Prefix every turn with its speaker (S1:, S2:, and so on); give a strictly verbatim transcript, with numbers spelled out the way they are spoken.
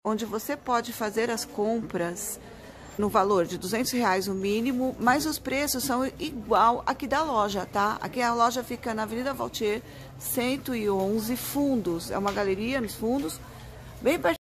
S1: onde você pode fazer as compras no valor de duzentos reais o mínimo, mas os preços são igual aqui da loja, tá? Aqui a loja fica na Avenida Valtier, cento e onze, Fundos. É uma galeria nos fundos, bem perto